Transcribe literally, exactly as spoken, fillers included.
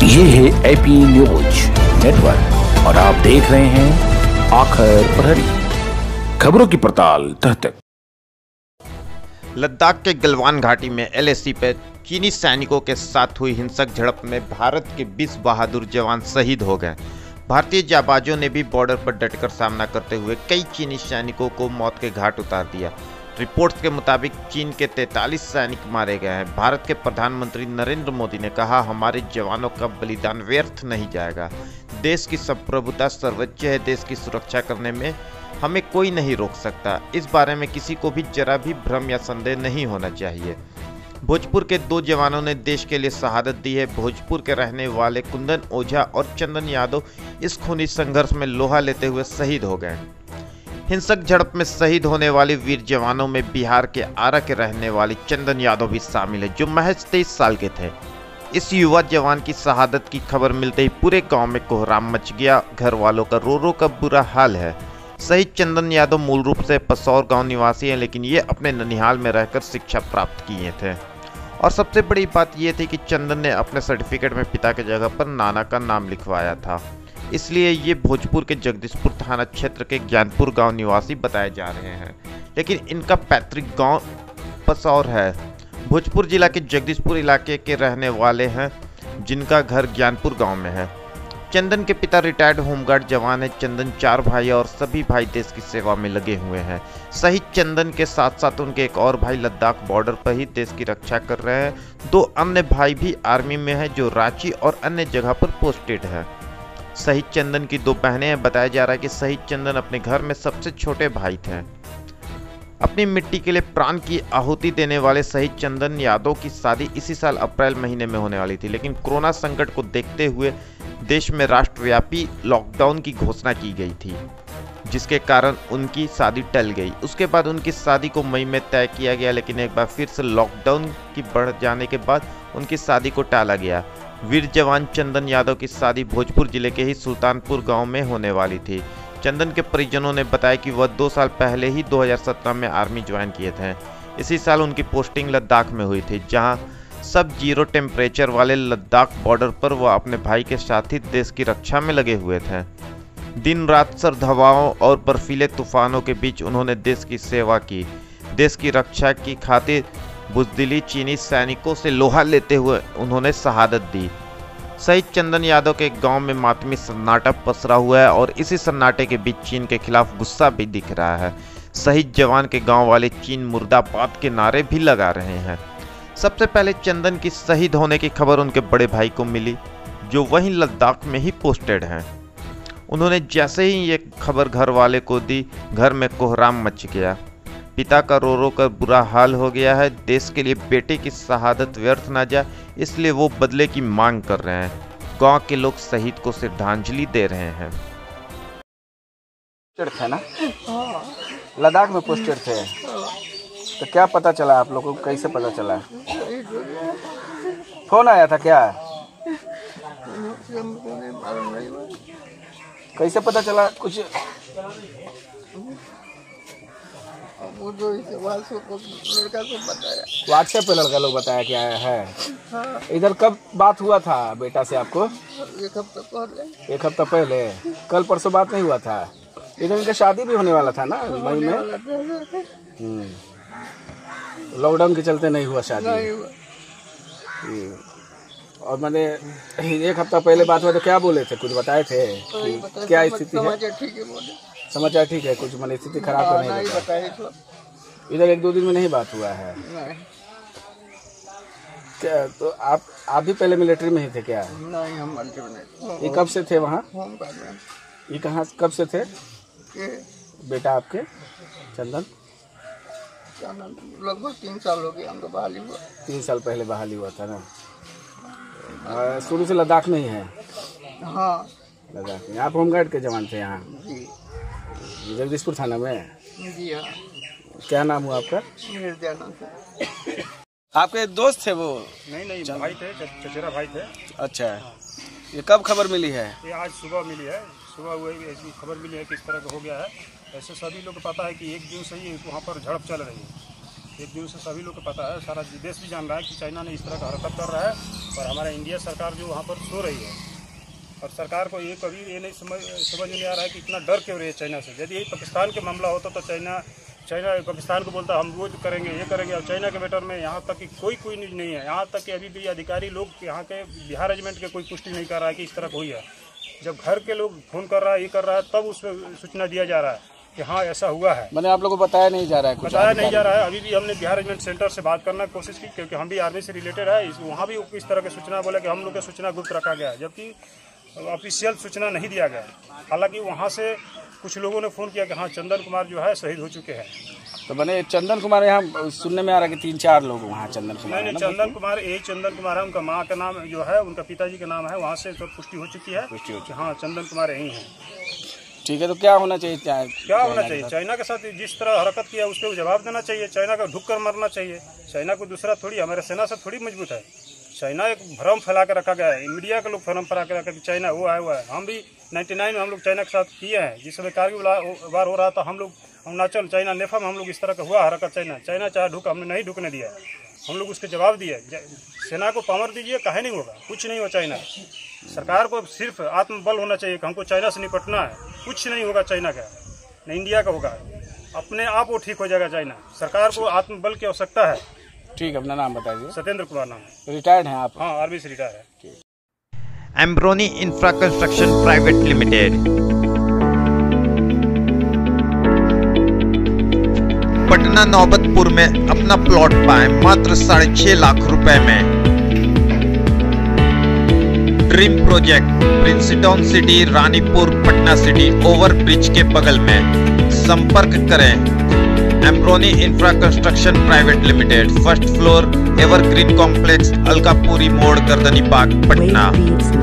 ये है AP news network और आप देख रहे हैं आखिर प्रहरी, खबरों की पड़ताल तह तक। लद्दाख के गलवान घाटी में एलएसी पे चीनी सैनिकों के साथ हुई हिंसक झड़प में भारत के बीस बहादुर जवान शहीद हो गए। भारतीय जाबाजों ने भी बॉर्डर पर डटकर सामना करते हुए कई चीनी सैनिकों को मौत के घाट उतार दिया। रिपोर्ट्स के मुताबिक चीन के तैंतालीस सैनिक मारे गए हैं। भारत के प्रधानमंत्री नरेंद्र मोदी ने कहा, हमारे जवानों का बलिदान व्यर्थ नहीं जाएगा। देश की संप्रभुता सर्वोच्च है, देश की सुरक्षा करने में हमें कोई नहीं रोक सकता। इस बारे में किसी को भी जरा भी भ्रम या संदेह नहीं होना चाहिए। भोजपुर के दो जवानों ने देश के लिए शहादत दी है। भोजपुर के रहने वाले कुंदन ओझा और चंदन यादव इस खूनी संघर्ष में लोहा लेते हुए शहीद हो गए। हिंसक झड़प में शहीद होने वाले वीर जवानों में बिहार के आरा के रहने वाले चंदन यादव भी शामिल है, जो महज तेईस साल के थे। इस युवा जवान की शहादत की खबर मिलते ही पूरे गांव में कोहराम मच गया। घर वालों का रो रो का बुरा हाल है। शहीद चंदन यादव मूल रूप से पसौर गांव निवासी हैं, लेकिन ये अपने ननिहाल में रहकर शिक्षा प्राप्त किए थे। और सबसे बड़ी बात यह थी कि चंदन ने अपने सर्टिफिकेट में पिता की जगह पर नाना का नाम लिखवाया था, इसलिए ये भोजपुर के जगदीशपुर थाना क्षेत्र के ज्ञानपुर गांव निवासी बताए जा रहे हैं, लेकिन इनका पैतृक गांव पसौर है। भोजपुर जिला के जगदीशपुर इलाके के रहने वाले हैं, जिनका घर ज्ञानपुर गांव में है। चंदन के पिता रिटायर्ड होमगार्ड जवान है। चंदन चार भाई और सभी भाई देश की सेवा में लगे हुए हैं। शहीद चंदन के साथ साथ उनके एक और भाई लद्दाख बॉर्डर पर ही देश की रक्षा कर रहे हैं। दो अन्य भाई भी आर्मी में हैं, जो रांची और अन्य जगह पर पोस्टेड है। शहीद चंदन की दो बहनें हैं। बताया जा रहा है कि शहीद चंदन अपने घर में सबसे छोटे भाई थे। अपनी मिट्टी के लिए प्राण की आहुति देने वाले शहीद चंदन यादव की शादी इसी साल अप्रैल महीने में होने वाली थी, लेकिन कोरोना संकट को देखते हुए देश में राष्ट्रव्यापी लॉकडाउन की घोषणा की गई थी, जिसके कारण उनकी शादी टल गई। उसके बाद उनकी शादी को मई में तय किया गया, लेकिन एक बार फिर से लॉकडाउन की बढ़ जाने के बाद उनकी शादी को टाला गया। वीर जवान चंदन यादव की शादी भोजपुर जिले के ही सुल्तानपुर गांव में होने वाली थी। चंदन के परिजनों ने बताया कि वह दो साल पहले ही दो हज़ार सत्रह में आर्मी ज्वाइन किए थे। इसी साल उनकी पोस्टिंग लद्दाख में हुई थी, जहां सब जीरो टेम्परेचर वाले लद्दाख बॉर्डर पर वह अपने भाई के साथ ही देश की रक्षा में लगे हुए थे। दिन रात सर्द हवाओं और बर्फीले तूफानों के बीच उन्होंने देश की सेवा की। देश की रक्षा की खातिर बुजदिली चीनी सैनिकों से लोहा लेते हुए उन्होंने शहादत दी। शहीद चंदन यादव के गांव में मातमी सन्नाटा पसरा हुआ है और इसी सन्नाटे के बीच चीन के खिलाफ गुस्सा भी दिख रहा है। शहीद जवान के गांव वाले चीन मुर्दाबाद के नारे भी लगा रहे हैं। सबसे पहले चंदन की शहीद होने की खबर उनके बड़े भाई को मिली, जो वहीं लद्दाख में ही पोस्टेड हैं। उन्होंने जैसे ही ये खबर घर वाले को दी, घर में कोहराम मच गया। पिता का रो रो कर बुरा हाल हो गया है। देश के लिए बेटे की शहादत व्यर्थ ना जाए, इसलिए वो बदले की मांग कर रहे हैं। गांव के लोग शहीद को श्रद्धांजलि दे रहे हैं। थे ना, लद्दाख में पोस्टेड थे, तो क्या पता चला आप लोगों को? कैसे पता चला? फोन आया था क्या? कैसे पता चला कुछ? वो जो लड़का को बताया, व्हाट्सएप पे लड़का लोग बताया क्या है? हाँ। इधर कब बात हुआ था बेटा से आपको? एक हफ्ता पहले। एक हफ्ता पहले? कल परसों बात नहीं हुआ था? इधर इनका शादी भी होने वाला था ना मई में। हम्म, लॉकडाउन के चलते नहीं हुआ शादी। नहीं हुआ। और मैंने एक हफ्ता पहले बात हुआ तो क्या बोले थे? कुछ बताए थे कि क्या स्थिति है? समाचार ठीक है बोले। समाचार ठीक है, कुछ मैंने स्थिति खराब तो नहीं बताई? इधर एक दो दिन में नहीं बात हुआ है? नहीं। क्या तो आप आप भी पहले मिलिट्री में ही थे क्या? नहीं, हम मिलिट्री में नहीं। ये कब से थे वहाँ? होमगार्ड में। ये कहाँ कब से थे ये बेटा आपके चंदन? लगभग तीन साल हो गए हमको बहाली हुआ। तीन साल पहले बहाली हुआ था ना? शुरू से लद्दाख में ही है? हाँ, लद्दाख में। आप होमगार्ड के जवान थे यहाँ जी? जगदीशपुर थाना में? जी हाँ। क्या नाम हुआ आपका? निर्दयानंद। आपके दोस्त थे वो? नहीं नहीं, भाई थे, चचेरा भाई थे। अच्छा, ये कब खबर मिली है? ये आज सुबह मिली है। सुबह हुए ऐसी खबर मिली है कि इस तरह का हो गया है। ऐसे सभी लोग को पता है कि एक दिन से ही वहाँ पर झड़प चल रही है। एक जून से सभी लोग को पता है, सारा देश भी जान रहा है कि चाइना ने इस तरह का हरकत कर रहा है और हमारा इंडिया सरकार जो वहाँ पर सो रही है। और सरकार को ये कभी ये नहीं समझ समझ नहीं आ रहा है कि इतना डर क्यों रही है चाइना से। यदि यही पाकिस्तान के मामला होता तो चाइना चाइना पाकिस्तान को बोलता हम वो करेंगे ये करेंगे। और चाइना के मैटर में यहाँ तक कि कोई कोई न्यूज नहीं है। यहाँ तक कि अभी भी अधिकारी लोग यहाँ के बिहार रेजिमेंट के कोई पुष्टि नहीं कर रहा है कि इस तरह हुई है। जब घर के लोग फोन कर रहा है ये कर रहा है तब उसमें सूचना दिया जा रहा है कि हाँ ऐसा हुआ है। मैंने आप लोगों को बताया नहीं जा रहा है, कुछ बताया नहीं जा रहा है। अभी भी हमने बिहार रेजिमेंट सेंटर से बात करने की कोशिश की क्योंकि हम भी आर्मी से रिलेटेड है। वहाँ भी इस तरह की सूचना बोले कि हम लोग की सूचना गुप्त रखा गया, जबकि ऑफिशियल सूचना नहीं दिया गया। हालांकि वहाँ से कुछ लोगों ने फ़ोन किया कि हाँ चंदन कुमार जो है शहीद हो चुके हैं। तो मैंने चंदन कुमार यहाँ सुनने में आ रहा है कि तीन चार लोग वहाँ चंदन कुमार नहीं नहीं चंदन कुमार यही चंदन कुमार है। उनका माँ का नाम जो है उनका पिताजी का नाम है, वहाँ से तो पुष्टि हो चुकी है पुष्टि हो चुकी। हाँ चंदन कुमार यही है। ठीक है, तो क्या होना चाहिए? क्या होना चाहिए? चाइना के साथ जिस तरह हरकत किया उसको जवाब देना चाहिए। चाइना का ढुक कर मरना चाहिए। चाइना को दूसरा थोड़ी, हमारे सेना से थोड़ी मजबूत है। चाइना एक भ्रम फैला के रखा गया है। मीडिया के लोग भ्रम फैला के रखा कि चाइना वो आया हुआ है। हम भी निन्यानवे में हम लोग चाइना के साथ किए हैं। जिस समय कारगिल वार हो रहा था हम लोग अरुणाचल चाइना नेफा में हम लोग इस तरह का हुआ हरकत। चाइना चाइना चाहे ढुक, हमने नहीं ढुकने दिया। हम लोग उसके जवाब दिए। सेना को पावर दीजिए, काहे नहीं होगा, कुछ नहीं हो। चाइना सरकार को सिर्फ आत्मबल होना चाहिए कि हमको चाइना से निपटना है। कुछ नहीं होगा चाइना का, न इंडिया का होगा। अपने आप वो ठीक हो जाएगा। चाइना सरकार को आत्मबल की आवश्यकता है। ठीक है, अपना नाम बता दीजिए। सत्येंद्र कुमार नाम है। रिटायर्ड हैं आप? हाँ आर्मी से रिटायर है। Embroni infra construction private limited Patna Naubatpur में अपना प्लॉट पाए मात्र साढ़े छह लाख रुपए में। Dream project Princeton city, Ranipur, Patna city over bridge के बगल में। संपर्क करें Embroni infra construction private limited, first floor, Evergreen complex, Alkapuri मोड़, गर्दनीबाग, पटना।